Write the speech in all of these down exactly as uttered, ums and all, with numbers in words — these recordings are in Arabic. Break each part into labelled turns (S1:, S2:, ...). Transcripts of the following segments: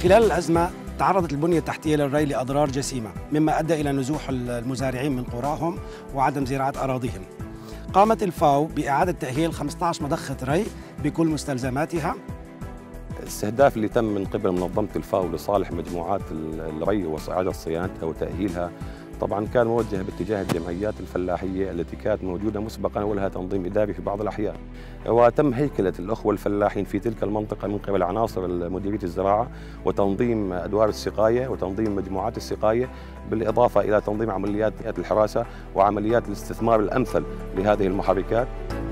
S1: خلال الأزمة تعرضت البنية التحتية للري لأضرار جسيمة، مما أدى إلى نزوح المزارعين من قراهم وعدم زراعة أراضيهم. قامت الفاو بإعادة تأهيل خمسة عشر مضخة ري بكل مستلزماتها.
S2: الاستهداف اللي تم من قبل منظمة الفاو لصالح مجموعات الري وإعادة صيانتها وتأهيلها طبعا كان موجه باتجاه الجمعيات الفلاحية التي كانت موجودة مسبقا ولها تنظيم إداري في بعض الأحيان، وتم هيكلة الأخوة الفلاحين في تلك المنطقة من قبل عناصر مديرية الزراعة وتنظيم أدوار السقاية وتنظيم مجموعات السقاية، بالإضافة إلى تنظيم عمليات الحراسة وعمليات الاستثمار الأمثل لهذه المحركات.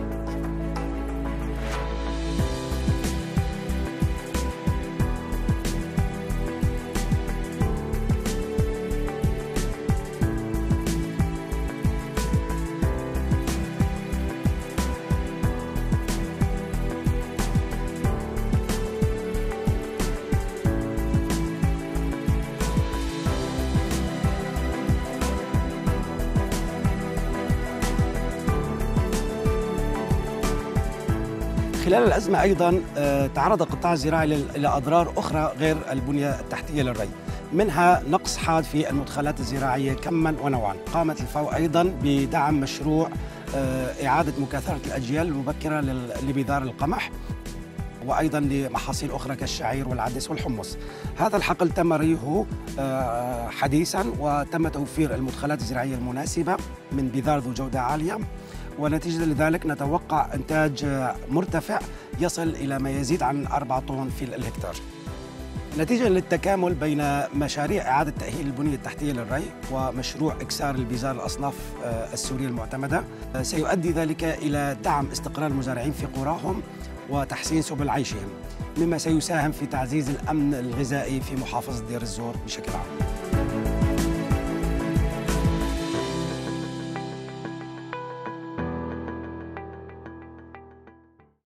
S1: خلال الأزمة أيضاً تعرض القطاع الزراعي إلى أضرار أخرى غير البنية التحتية للري، منها نقص حاد في المدخلات الزراعية كماً ونوعاً. قامت الفاو أيضاً بدعم مشروع إعادة مكاثرة الأجيال المبكرة لبذار القمح وأيضاً لمحاصيل أخرى كالشعير والعدس والحمص. هذا الحقل تم ريه حديثاً وتم توفير المدخلات الزراعية المناسبة من بذار ذو جودة عالية، ونتيجة لذلك نتوقع إنتاج مرتفع يصل إلى ما يزيد عن أربعة طن في الهكتار. نتيجة للتكامل بين مشاريع إعادة تأهيل البنية التحتية للري ومشروع إكسار البذار الأصناف السورية المعتمدة، سيؤدي ذلك إلى دعم استقرار المزارعين في قراهم وتحسين سبل عيشهم، مما سيساهم في تعزيز الأمن الغذائي في محافظة دير الزور بشكل عام.